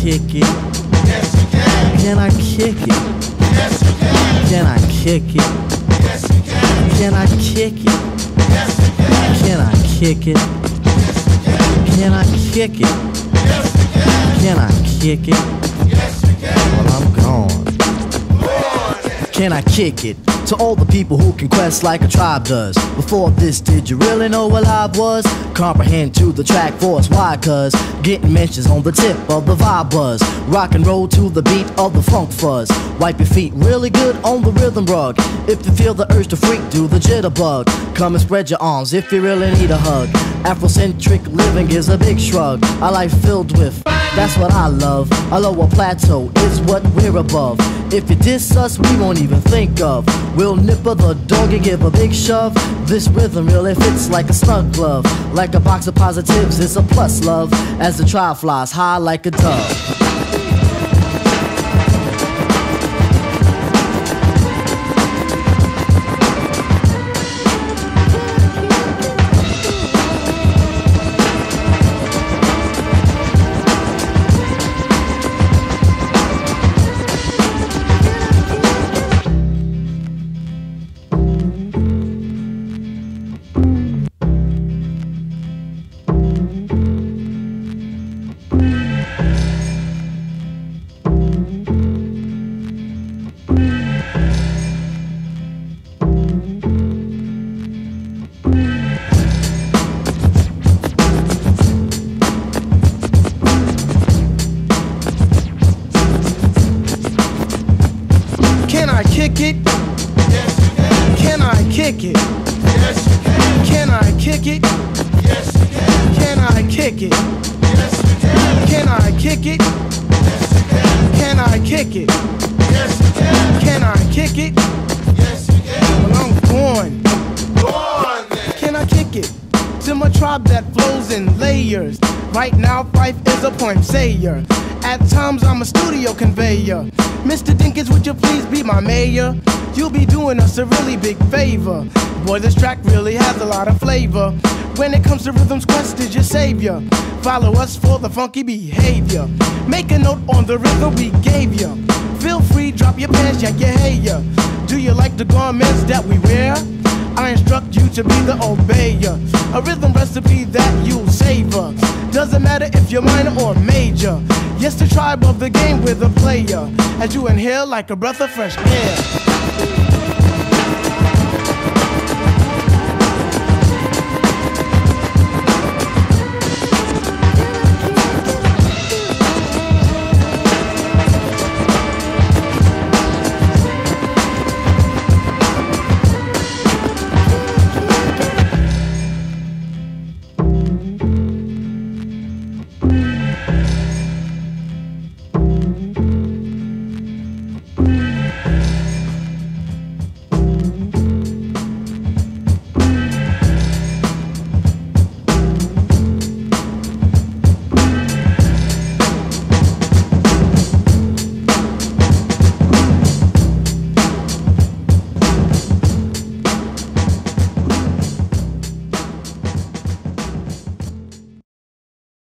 kick it? Yes, you can. Can I kick it? Yes, you can. Can I kick it? Yes, you can. Can I kick it? Yes, you can. Can I kick it? Can I kick it? Yes, you can. Can I kick it? Yes, you can. Well, I'm gone. Can I kick it? To all the people who can quest like a tribe does. Before this, did you really know what live was? Comprehend to the track force, why? Cause getting mentions on the tip of the vibe buzz. Rock and roll to the beat of the funk fuzz. Wipe your feet really good on the rhythm rug. If you feel the urge to freak, do the jitterbug. Come and spread your arms if you really need a hug. Afrocentric living is a big shrug. A life filled with, that's what I love. A lower plateau is what we're above. If you diss us, we won't even think of. We'll nipper the dog and give a big shove. This rhythm really fits like a snug glove. Like a box of positives, it's a plus love. As the tribe flies high like a dove. Kick it? Yes, you can. Can I kick it? Yes, you can. Can I kick it? Yes, you can. Can I kick it? Yes, you can. Can I kick it? Yes, you can. Can I kick it? Yes, you can. Can I kick it? Yes, you can. Well, I'm going. Go on then. Can I kick it? To my tribe that flows in layers. Right now, Fife is a point sayer. At times, I'm a studio conveyor. Mr. Dinkins, would you please be my mayor? You'll be doing us a really big favor. Boy, this track really has a lot of flavor. When it comes to rhythms, Quest is your savior. Follow us for the funky behavior. Make a note on the rhythm we gave you. Feel free, drop your pants, yank your hair. Do you like the garments that we wear? I instruct you to be the obeyer. A rhythm recipe that you'll savor. Doesn't matter if you're minor or major. Yes, the tribe of the game with a player. As you inhale like a breath of fresh air.